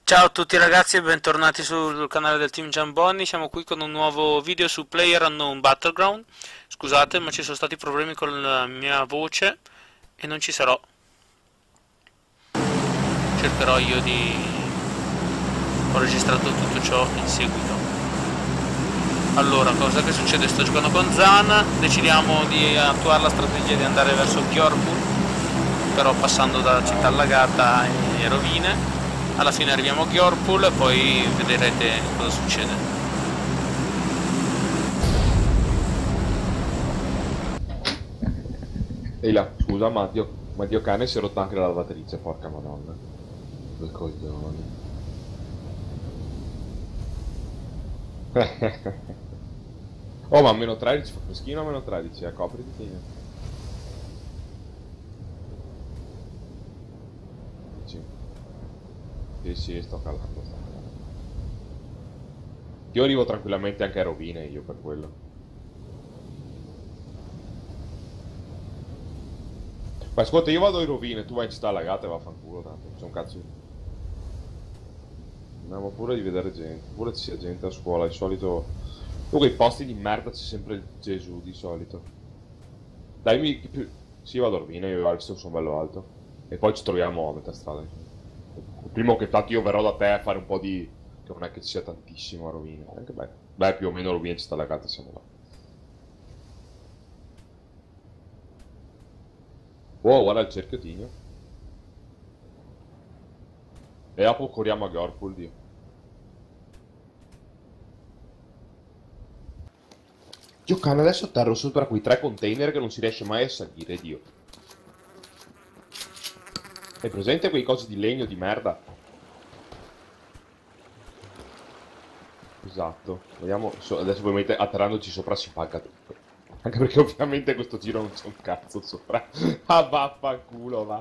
Ciao a tutti ragazzi e bentornati sul canale del Team Giamboni. Siamo qui con un nuovo video su PlayerUnknown Battleground. Scusate, ma ci sono stati problemi con la mia voce e non ci sarò. Cercherò io di... Ho registrato tutto ciò in seguito. Allora, cosa che succede? Sto giocando con Zan, decidiamo di attuare la strategia di andare verso Gyorpul, però passando da Città Allagata e rovine. Alla fine arriviamo a Gyorpul e poi vedrete cosa succede. Ehi là, scusa, ma Dio cane si è rotta anche la lavatrice, porca madonna. Due coglioni. Oh, ma a meno 13 fa freschino a meno 13, copriti fine. Sì, sì, sto calando, sto calando. Io arrivo tranquillamente anche a rovine, io per quello. Ma ascolta, io vado in rovine, tu vai in città allagata e vaffanculo, tanto, c'è un cazzo. Andiamo pure di vedere gente, pure ci sia gente a scuola, di solito... Comunque i posti di merda c'è sempre il Gesù, di solito. Dai, sì, vado a rovine, io visto che sono bello alto. E poi ci troviamo a metà strada. Primo che tanto io verrò da te a fare un po' di... che non è che ci sia tantissimo a rovine. Anche beh. Beh, più o meno rovine ci sta la gatta, siamo là. Oh, guarda il cerchio Tigno. E dopo corriamo a Gorpul, Dio. Dio cane, adesso atterro sopra quei tre container che non si riesce mai a salire, Dio. Hai presente quei cosi di legno di merda? Esatto. Vediamo, adesso ovviamente atterrandoci sopra si paga tutto. Anche perché ovviamente questo giro non c'è un cazzo sopra. Ah, vaffanculo, va.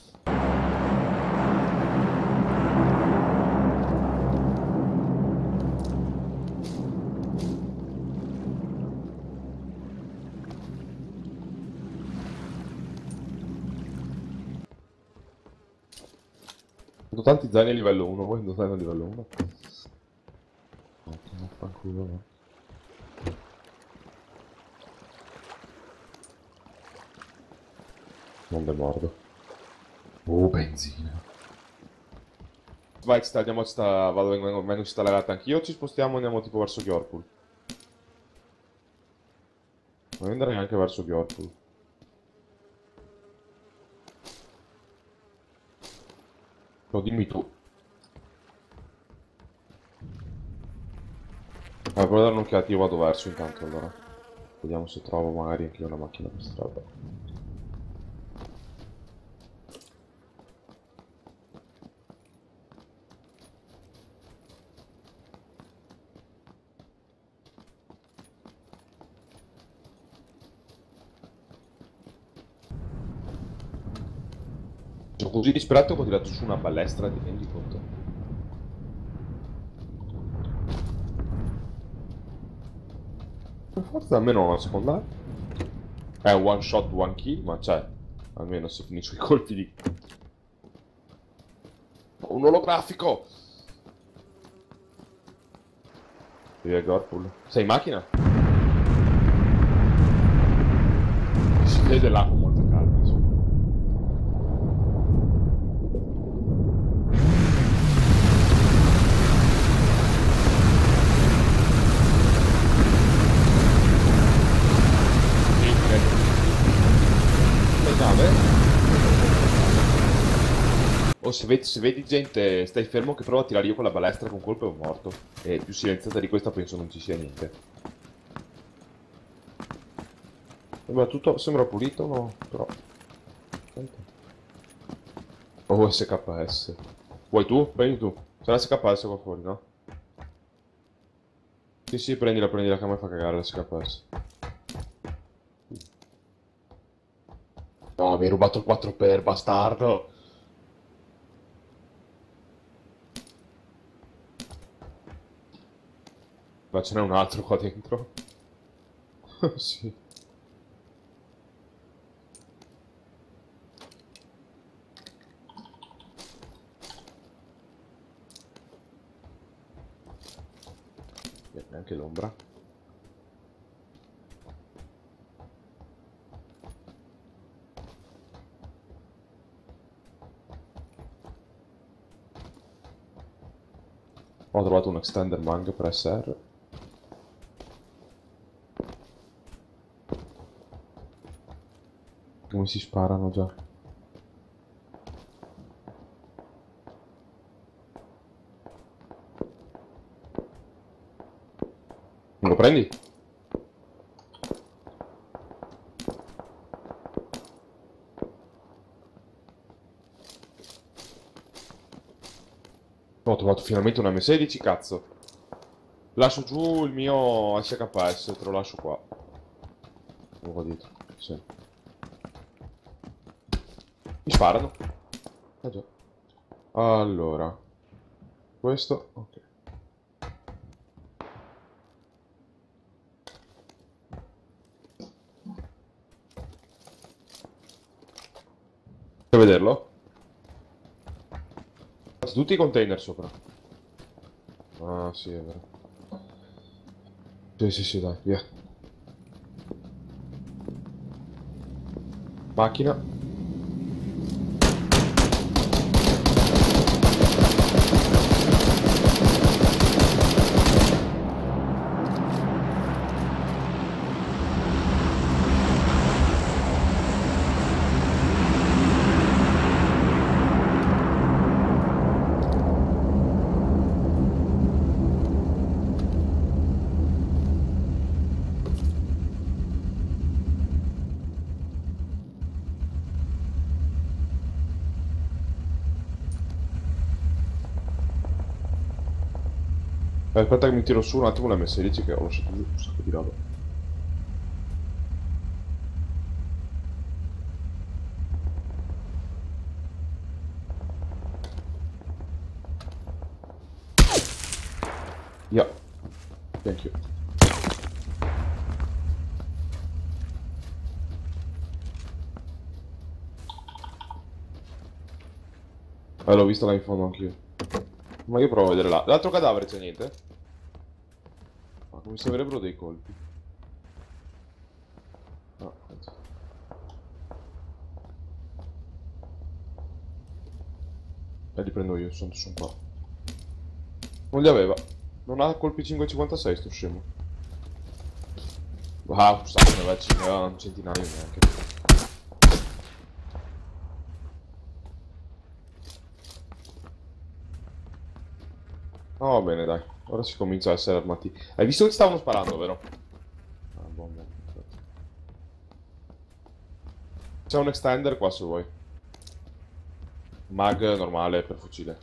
Ho tanti zaini a livello 1, voi non zaini a livello 1? Vaffanculo, va. Non le mordo. Oh, benzina. Vai, andiamo a città, vengo in città legata anch'io, ci spostiamo e andiamo tipo verso Gyorpul. Voglio andare anche verso Gyorpul. No, dimmi tu. Provo a dare un'occhiata, io vado verso intanto allora. Vediamo se trovo magari anche io una macchina per strada. Sono così disperato che ho tirato su una balestra, ti rendi conto? Per forza almeno una seconda. È un one shot, one kill, ma c'è. Almeno se finisco i colpi di... Ho un olografico! Via Gorpul. Sei in macchina? Si vede là con molta calma, sì. O se vedi gente, stai fermo che prova a tirare io con la balestra con colpo e un morto. E più silenziata di questa penso non ci sia niente. Sembra tutto, sembra pulito, no? Però... Oh, SKS. Vuoi tu? Prendi tu. C'è l'SKS qua fuori, no? Sì, sì, prendila che a me fa cagare l'SKS. No, mi hai rubato il 4x, bastardo! Ma ce n'è un altro qua dentro? Sì. Neanche l'ombra. Ho trovato un extender mang per SR. Come si sparano già? Lo prendi? Ho trovato finalmente un M16, cazzo. Lascio giù il mio SKS, te lo lascio qua. Lo qua dietro, sì. Mi sparano. Già. Allora. Questo, ok. Vuoi vederlo? Tutti i container sopra. Ah, sì, è vero. Sì, dai, via. Macchina. Aspetta che mi tiro su un attimo la M16 che ho lasciato giù un sacco di roba. Yeah. Thank you. L'ho visto là in fondo anch'io. Ma io provo a vedere là. L'altro cadavere c'è niente? Ma come se avrebbero dei colpi. No, penso. Li prendo io, sono qua. Non li aveva. Non ha colpi 5,56 sto scemo. Wow, sai, ne aveva un centinaio neanche. Oh, va bene, dai. Ora si comincia a essere armati. Hai visto che stavano sparando, vero? Ah, buono. C'è un extender qua se vuoi. Mag normale per fucile.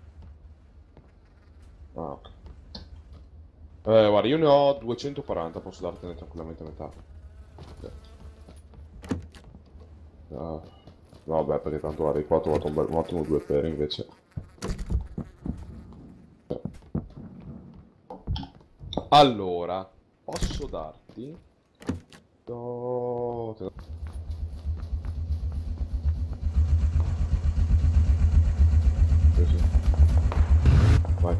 Ah, ok. Guarda, io ne ho 240, posso dartene tranquillamente metà. Ok. No, vabbè, perché tanto guarda, qua ho trovato un ottimo 2 per invece. Allora, posso darti... Sì. Vai.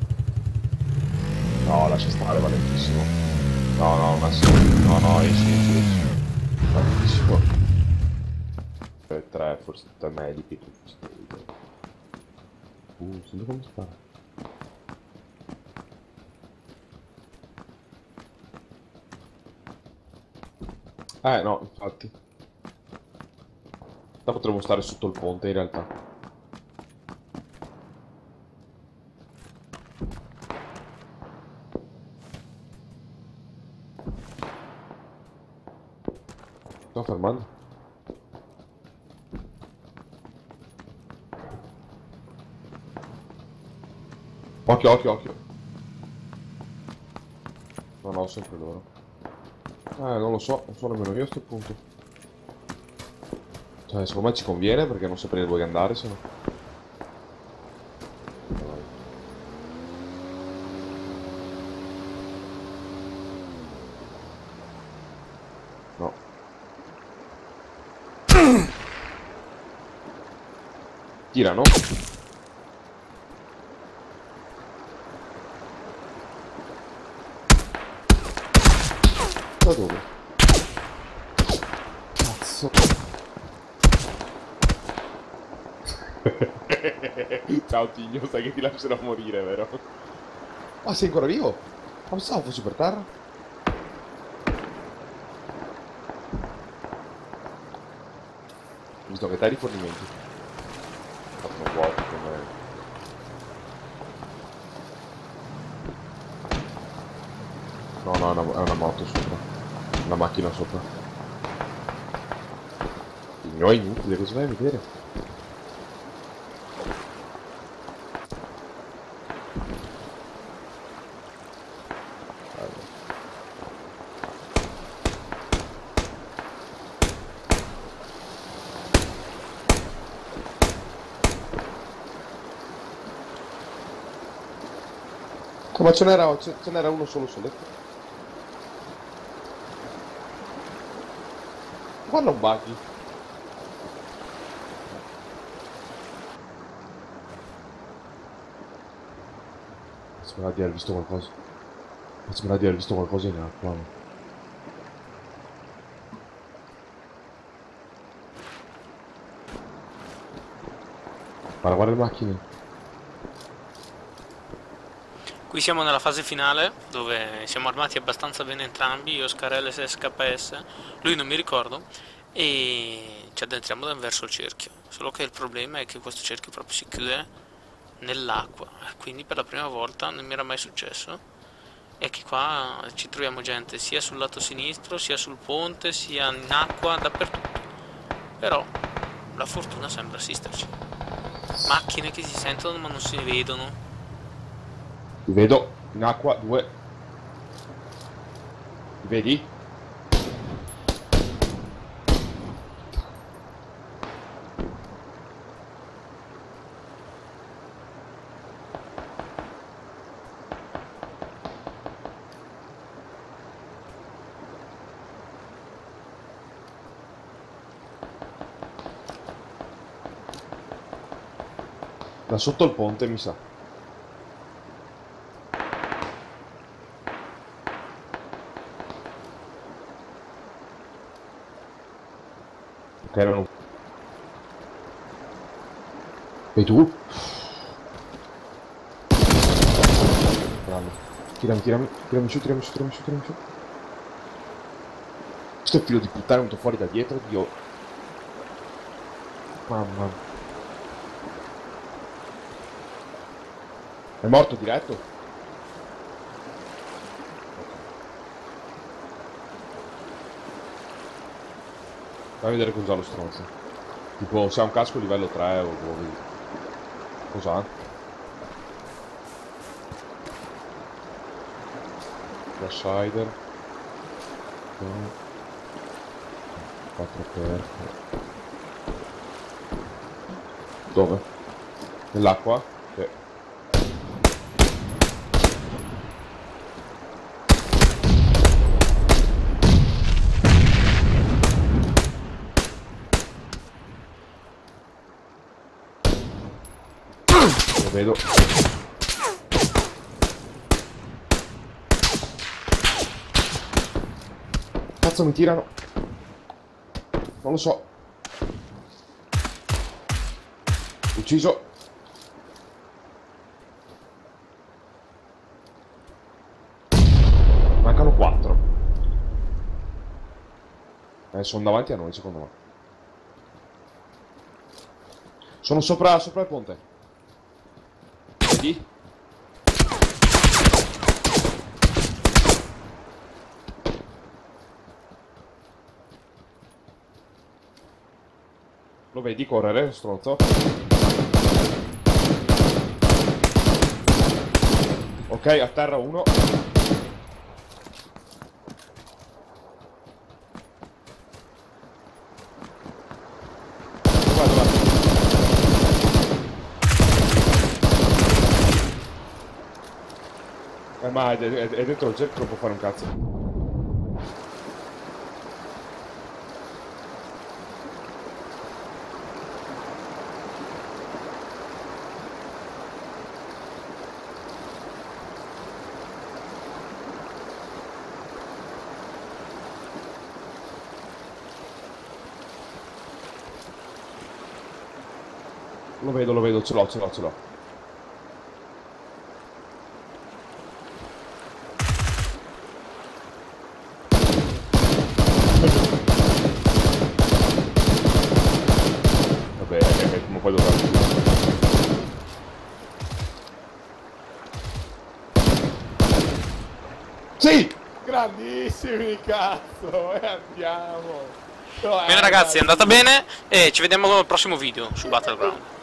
No, lascia stare, va lentissimo. No, esci. Va lentissimo. 3, forse 3 medici. Sento come spara. No, infatti. Potremmo stare sotto il ponte in realtà. Sto fermando. Occhio. No, sempre loro. Non lo so, non so nemmeno io a sto punto. Cioè, secondo me ci conviene perché non saprei dove andare, se no. No. Tirano. Da dove? Cazzo. Ciao Tigno, sai che ti lascerò morire, vero? Ma sei ancora vivo? Ma pensavo fossi per terra. Visto che te hai rifornimenti. Fatto vuoto come... No, no, è una moto sopra. Una macchina sopra. Tigno è inutile, cosa vai a vedere? Ma ce n'era uno solo soletto. Guarda un buggy. Sembra di aver visto qualcosa. Sembra di aver visto qualcosa in acqua. Guarda le macchine. Qui siamo nella fase finale, dove siamo armati abbastanza bene entrambi, io Scarelle e SKS, lui non mi ricordo, e ci addentriamo verso il cerchio. Solo che il problema è che questo cerchio proprio si chiude nell'acqua, quindi per la prima volta non mi era mai successo, e che qua ci troviamo gente sia sul lato sinistro, sia sul ponte, sia in acqua, dappertutto. Però la fortuna sembra assisterci. Macchine che si sentono ma non si vedono. Li vedo in acqua, due. Li vedi? Da sotto il ponte mi sa. Ok, erano... E tu? Bravo. Tirami su. Questo figlio di puttana è venuto fuori da dietro, Dio. Mamma. È morto diretto? Vai a vedere cos'ha lo stronzo. Tipo, se ha un casco livello 3 o cos'ha? Flash hider. 4 per... Dove? Nell'acqua? Sì. Lo vedo. Cazzo, mi tirano. Non lo so. Ucciso. Mancano 4. Sono davanti a noi, secondo me. Sono sopra il ponte. Vedi? Lo vedi correre, stronzo? Ok, a terra uno. Guarda. Ma è dentro il cerchio, non può fare un cazzo. Lo vedo, ce l'ho. Vabbè, come poi dovrà... Sì! Grandissimi, cazzo! E andiamo! Bene ragazzi, è andata bene e ci vediamo al prossimo video su Battleground.